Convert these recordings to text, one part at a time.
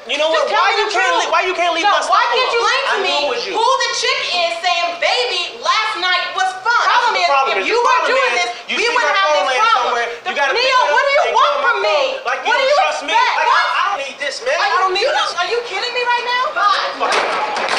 You know what? Just tell me the truth. Why you can't leave No, my stuff why can't you alone? explain to I me knew it was you. who the chick is saying, baby, last night was fun? Problem If is, you the were problem doing is, this, you we see wouldn't my have phone this laying problem. somewhere, you gotta pick Neo, it up what do you and want go to my from me? phone. Like, you What do don't you trust me. expect? Like, What? I don't need this, man. I don't need this. Are you kidding me right now? God.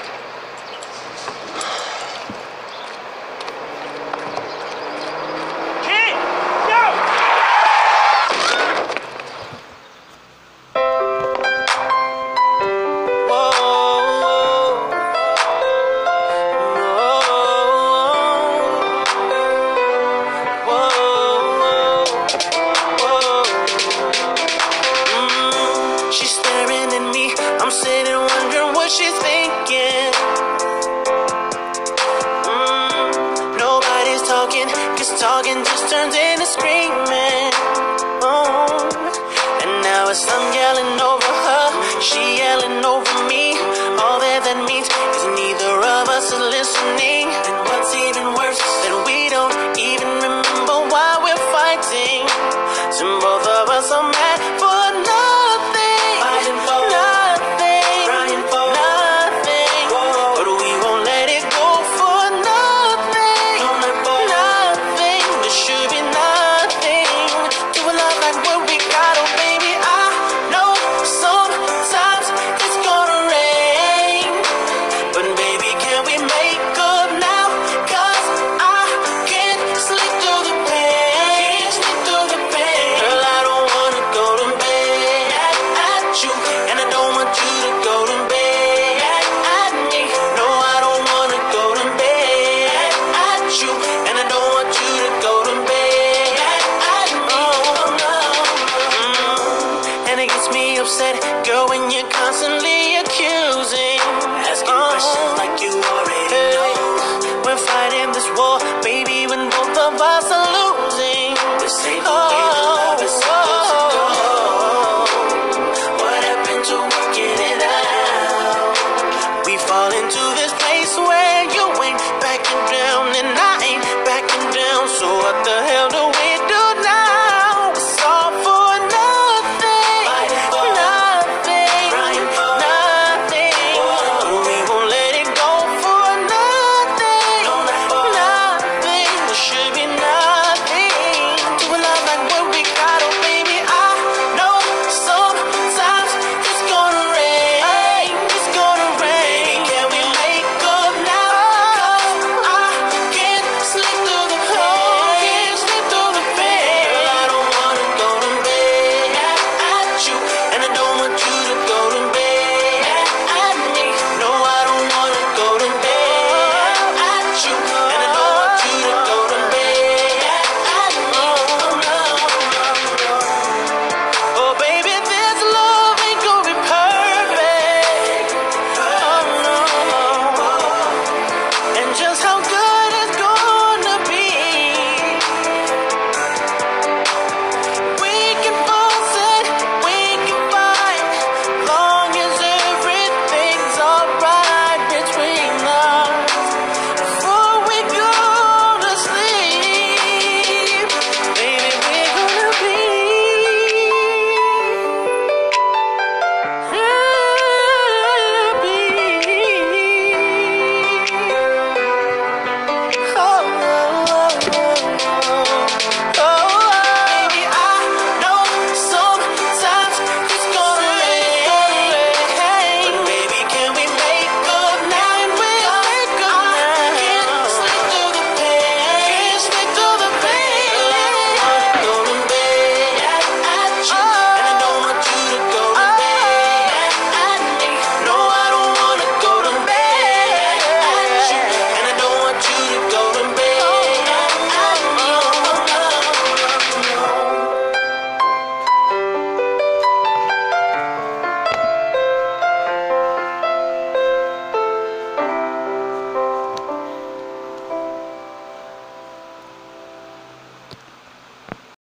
She's staring at me, I'm sitting wondering what she's thinking. Nobody's talking, cause talking just turns into screaming. And now it's I'm yelling over her, she yelling over me. All that means is neither of us is listening. And what's even worse is that we don't even remember why we're fighting. So both of us are mad for nothing. Fighting for nothing, crying for nothing. But we won't let it go for nothing. For nothing, there should be nothing to a love like what we got. Oh baby, I know sometimes it's gonna rain, but baby, can we make up now? Cause I can't sleep through the pain. Girl, I don't wanna go to bed at you, and I don't want you to go to bed at me. No, I don't wanna go to bed at you, and I don't want you to go to bed at me. And it gets me upset, girl, when you're constantly